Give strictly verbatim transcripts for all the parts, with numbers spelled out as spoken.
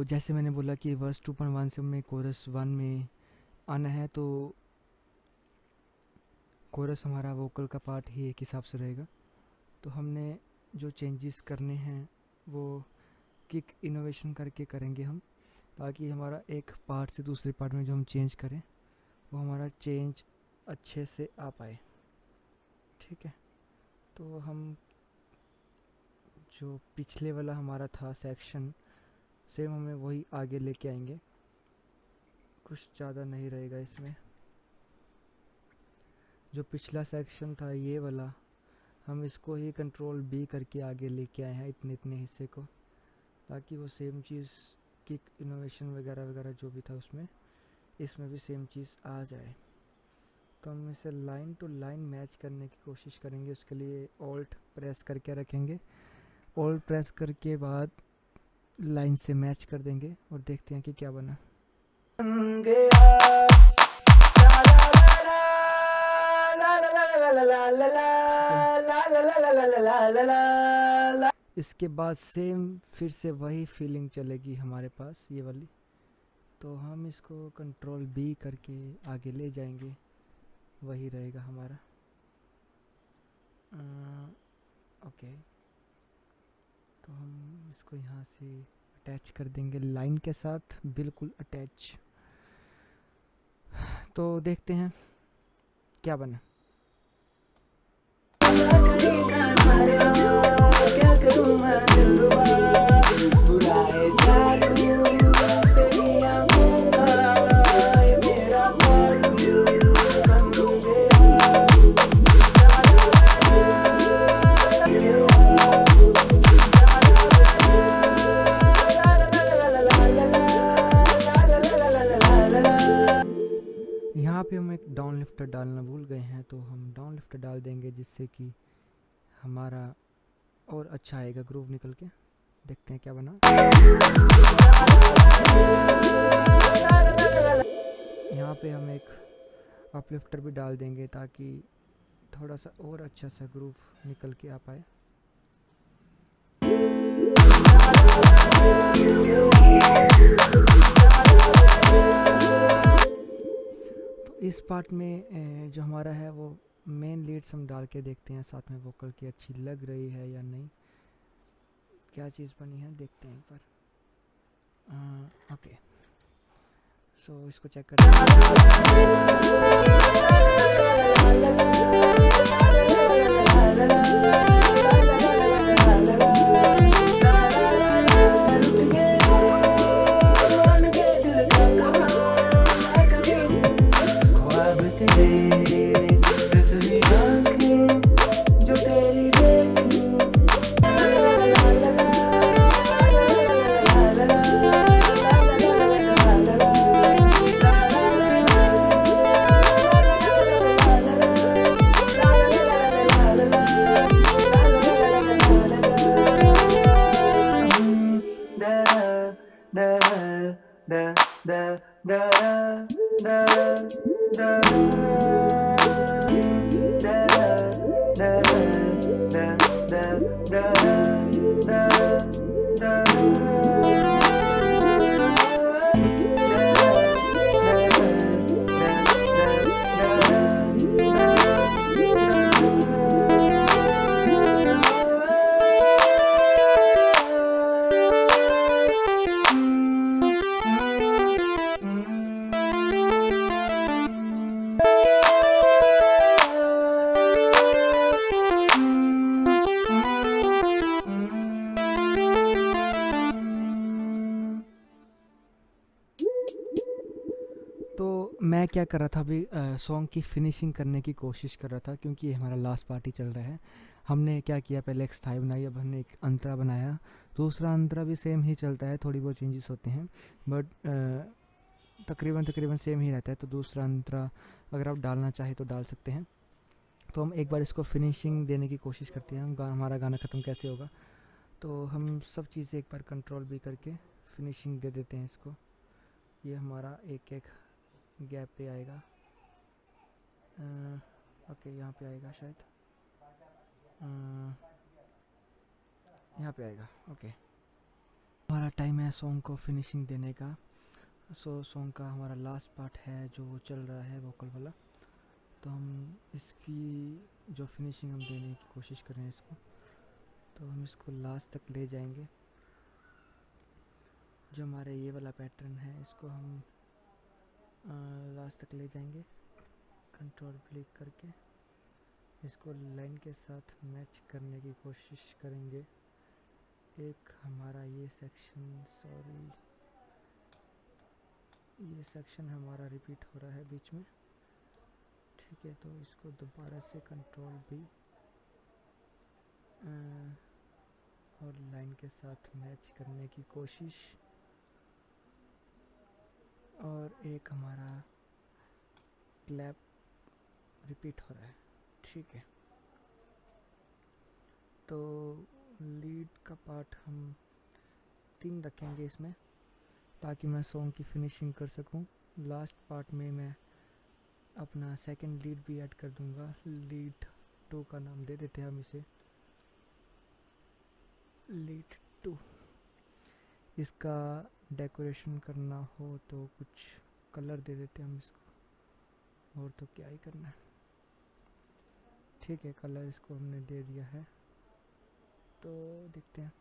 जैसे मैंने बोला कि वर्स टू पॉइंट वन से में कोरस वन में आना है, तो कोरस हमारा वोकल का पार्ट ही एक हिसाब से रहेगा। तो हमने जो चेंजेस करने हैं वो किक इनोवेशन करके करेंगे हम, ताकि हमारा एक पार्ट से दूसरे पार्ट में जो हम चेंज करें वो हमारा चेंज अच्छे से आ पाए। ठीक है, तो हम जो पिछले वाला हमारा था सेक्शन सेम हमें वही आगे लेके आएंगे, कुछ ज़्यादा नहीं रहेगा इसमें। जो पिछला सेक्शन था ये वाला, हम इसको ही कंट्रोल बी करके आगे लेके आए हैं इतने इतने हिस्से को, ताकि वो सेम चीज़ किक इनोवेशन वगैरह वगैरह जो भी था उसमें इसमें भी सेम चीज़ आ जाए। तो हम इसे लाइन टू लाइन मैच करने की कोशिश करेंगे। उसके लिए ऑल्ट प्रेस करके रखेंगे, ऑल्ट प्रेस करके बाद लाइन से मैच कर देंगे और देखते हैं कि क्या बना। इसके बाद सेम फिर से वही फीलिंग चलेगी हमारे पास ये वाली, तो हम इसको कंट्रोल बी करके आगे ले जाएंगे, वही रहेगा हमारा। आ, ओके, तो हम इसको यहाँ से अटैच कर देंगे लाइन के साथ, बिल्कुल अटैच। तो देखते हैं क्या बना। यहाँ पे हम एक डाउन लिफ्टर डालना भूल गए हैं, तो हम डाउन लिफ्टर डाल देंगे जिससे कि हमारा और अच्छा आएगा ग्रूव निकल के। देखते हैं क्या बना। यहाँ पे हम एक अपलिफ्टर भी डाल देंगे ताकि थोड़ा सा और अच्छा सा ग्रूव निकल के आ पाए। तो इस पार्ट में जो हमारा है वो मेन लीड्स हम डाल के देखते हैं साथ में वोकल की अच्छी लग रही है या नहीं, क्या चीज़ बनी है देखते हैं एक बार। ओके, सो इसको चेक करते हैं। मैं क्या कर रहा था अभी, सॉन्ग की फिनिशिंग करने की कोशिश कर रहा था, क्योंकि ये हमारा लास्ट पार्टी चल रहा है। हमने क्या किया, पहले एक स्थाई बनाई, अब हमने एक अंतरा बनाया। दूसरा अंतरा भी सेम ही चलता है, थोड़ी बहुत चेंजेस होते हैं बट तकरीबन तकरीबन सेम ही रहता है। तो दूसरा अंतरा अगर आप डालना चाहें तो डाल सकते हैं। तो हम एक बार इसको फिनिशिंग देने की कोशिश करते हैं, हम गा, हमारा गाना ख़त्म कैसे होगा। तो हम सब चीज़ें एक बार कंट्रोल भी करके फिनिशिंग दे देते हैं इसको। ये हमारा एक एक गैप पे आएगा। ओके, यहाँ पे आएगा शायद, यहाँ पे आएगा। ओके, हमारा हमारा टाइम है सॉन्ग को फिनिशिंग देने का। सो सॉन्ग का हमारा लास्ट पार्ट है जो चल रहा है वोकल वाला, तो हम इसकी जो फिनिशिंग हम देने की कोशिश कर रहे हैं इसको, तो हम इसको लास्ट तक ले जाएंगे। जो हमारा ये वाला पैटर्न है इसको हम लास्ट तक ले जाएंगे, कंट्रोल क्लिक करके इसको लाइन के साथ मैच करने की कोशिश करेंगे। एक हमारा ये सेक्शन, सॉरी ये सेक्शन हमारा रिपीट हो रहा है बीच में, ठीक है, तो इसको दोबारा से कंट्रोल भी और लाइन के साथ मैच करने की कोशिश। और एक हमारा क्लैप रिपीट हो रहा है, ठीक है। तो लीड का पार्ट हम तीन रखेंगे इसमें, ताकि मैं सॉन्ग की फिनिशिंग कर सकूं। लास्ट पार्ट में मैं अपना सेकंड लीड भी ऐड कर दूंगा। लीड टू का नाम दे देते हैं हम इसे, लीड टू। इसका डेकोरेशन करना हो तो कुछ कलर दे देते हैं हम इसको, और तो क्या ही करना है, ठीक है। कलर इसको हमने दे दिया है, तो देखते हैं।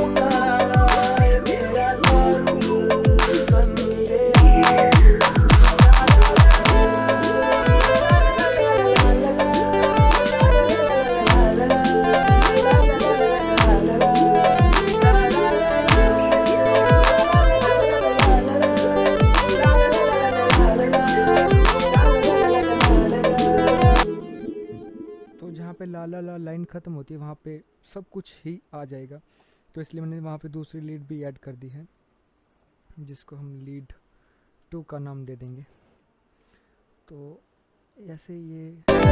तो जहाँ पे ला ला ला लाइन ख़त्म होती है वहाँ पे सब कुछ ही आ जाएगा, तो इसलिए मैंने वहाँ पे दूसरी लीड भी ऐड कर दी है, जिसको हम लीड टू का नाम दे देंगे। तो ऐसे ये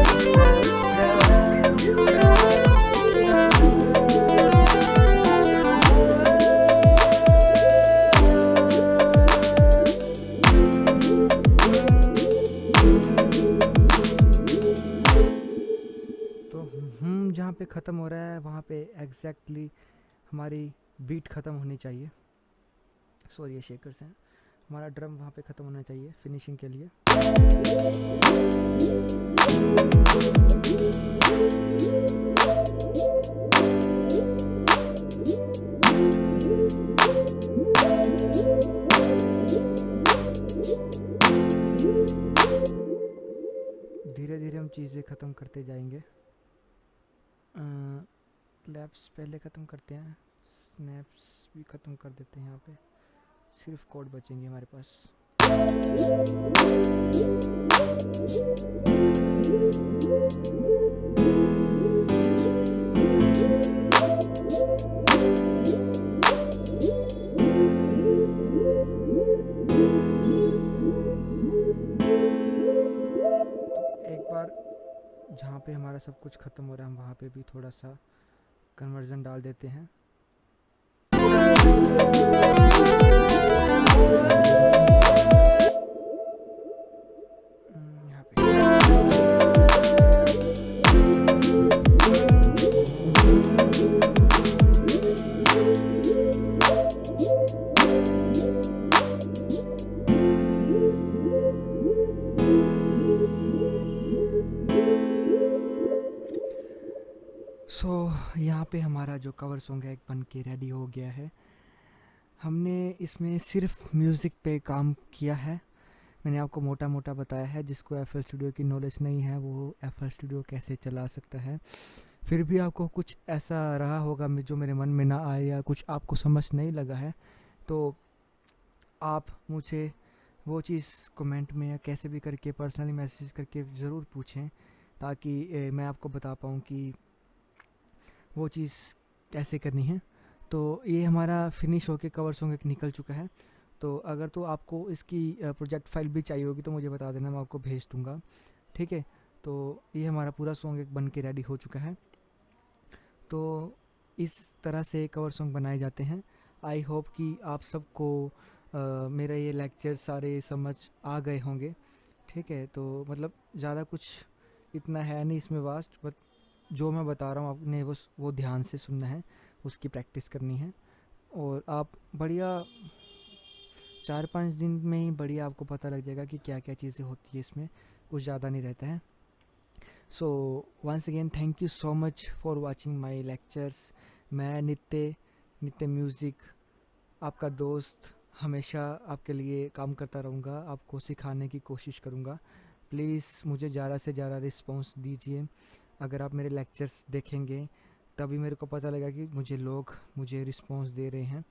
तो हम जहाँ पे ख़त्म हो रहा है वहाँ पे एग्जैक्टली हमारी बीट ख़त्म होनी चाहिए। सॉरी ये शेकर्स हैं, हमारा ड्रम वहाँ पे ख़त्म होना चाहिए फिनिशिंग के लिए। धीरे धीरे हम चीज़ें ख़त्म करते जाएंगे। क्लैप्स पहले ख़त्म करते हैं, स्नैप्स भी ख़त्म कर देते हैं। यहाँ पे सिर्फ कोड बचेंगे हमारे पास। एक बार जहाँ पे हमारा सब कुछ ख़त्म हो रहा है हम वहाँ पे भी थोड़ा सा कन्वर्जन डाल देते हैं। यहाँ पे सो so, यहाँ पे हमारा जो कवर सॉन्ग है एक बन के रेडी हो गया है। हमने इसमें सिर्फ म्यूज़िक पे काम किया है। मैंने आपको मोटा मोटा बताया है, जिसको एफ एल स्टूडियो की नॉलेज नहीं है वो एफ एल स्टूडियो कैसे चला सकता है। फिर भी आपको कुछ ऐसा रहा होगा जो मेरे मन में ना आए या कुछ आपको समझ नहीं लगा है, तो आप मुझे वो चीज़ कमेंट में या कैसे भी करके पर्सनली मैसेज करके ज़रूर पूछें, ताकि ए, मैं आपको बता पाऊँ कि वो चीज़ कैसे करनी है। तो ये हमारा फिनिश होके कवर सॉन्ग एक निकल चुका है। तो अगर तो आपको इसकी प्रोजेक्ट फाइल भी चाहिए होगी तो मुझे बता देना, मैं आपको भेज दूँगा, ठीक है। तो ये हमारा पूरा सॉन्ग एक बन के रेडी हो चुका है। तो इस तरह से कवर सॉन्ग बनाए जाते हैं। आई होप कि आप सबको मेरा ये लेक्चर सारे समझ आ गए होंगे, ठीक है। तो मतलब ज़्यादा कुछ इतना है नहीं इसमें वास्ट, बट जो मैं बता रहा हूँ आपने वो वो ध्यान से सुनना है, उसकी प्रैक्टिस करनी है। और आप बढ़िया चार पाँच दिन में ही बढ़िया आपको पता लग जाएगा कि क्या क्या चीज़ें होती है इसमें, कुछ ज़्यादा नहीं रहता है। So once again thank you so much for watching my lectures. मैं नित्य नित्य म्यूज़िक आपका दोस्त हमेशा आपके लिए काम करता रहूँगा, आपको सिखाने की कोशिश करूँगा। प्लीज़ मुझे ज़्यादा से ज़्यादा रिस्पॉन्स दीजिए। अगर आप मेरे लेक्चर्स देखेंगे तभी मेरे को पता लगा कि मुझे लोग मुझे रिस्पॉन्स दे रहे हैं।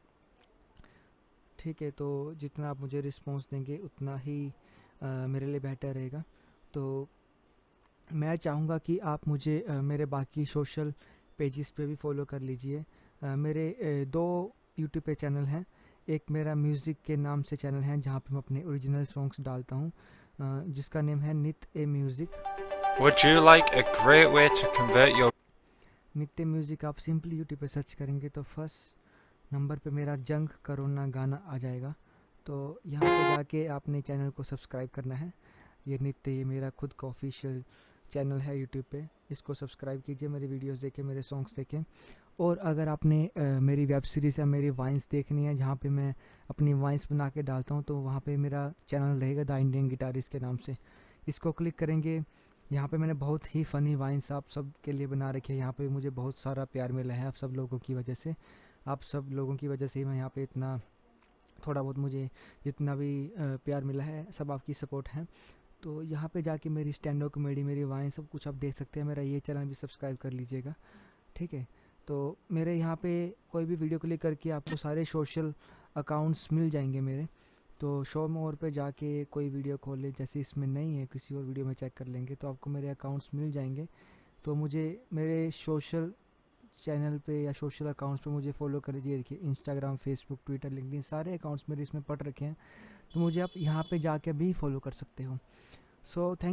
ठीक है, तो जितना आप मुझे रिस्पॉन्स देंगे उतना ही आ, मेरे लिए बेहतर रहेगा। तो मैं चाहूँगा कि आप मुझे आ, मेरे बाकी सोशल पेजेस पे भी फॉलो कर लीजिए। आ, मेरे आ, दो यूट्यूब पे चैनल हैं। एक मेरा म्यूज़िक के नाम से चैनल है जहाँ पे मैं अपने ओरिजिनल सॉन्ग्स डालता हूँ, जिसका नेम है Nitya a music. Would you like a great way to convert your Nitya music आप सिंपली यूट्यूब पे सर्च करेंगे तो फर्स्ट नंबर पे मेरा जंग करोना गाना आ जाएगा। तो यहाँ पे जाके आपने चैनल को सब्सक्राइब करना है। ये नित्य ये मेरा खुद का ऑफिशियल चैनल है यूट्यूब पे, इसको सब्सक्राइब कीजिए, मेरी वीडियोस देखें, मेरे सॉन्ग्स देखें। और अगर आपने आ, मेरी वेब सीरीज़ या मेरी वाइन्स देखनी है जहाँ पे मैं अपनी वाइन्स बना के डालता हूँ, तो वहाँ पे मेरा चैनल रहेगा द इंडियन गिटारिस्ट के नाम से। इसको क्लिक करेंगे, यहाँ पे मैंने बहुत ही फ़नी वाइन्स आप सब के लिए बना रखे हैं। यहाँ पे मुझे बहुत सारा प्यार मिला है आप सब लोगों की वजह से। आप सब लोगों की वजह से ही मैं यहाँ पे इतना थोड़ा बहुत मुझे जितना भी आ, प्यार मिला है, सब आपकी सपोर्ट है। तो यहाँ पे जाके मेरी स्टैंड अप कॉमेडी, मेरी वाइन सब कुछ आप देख सकते हैं। मेरा ये चैनल भी सब्सक्राइब कर लीजिएगा, ठीक है। तो मेरे यहाँ पे कोई भी वीडियो क्लिक करके आपको सारे सोशल अकाउंट्स मिल जाएंगे मेरे। तो शो मोर पे जाके कोई वीडियो खोल ले, जैसे इसमें नहीं है, किसी और वीडियो में चेक कर लेंगे तो आपको मेरे अकाउंट्स मिल जाएंगे। तो मुझे मेरे सोशल चैनल पे या सोशल अकाउंट्स पे मुझे फॉलो कर लीजिए। देखिए इंस्टाग्राम, फेसबुक, ट्विटर, लिंक्डइन सारे अकाउंट्स मेरे इसमें पड़ रखे हैं, तो मुझे आप यहाँ पे जाके भी फॉलो कर सकते हो। So thank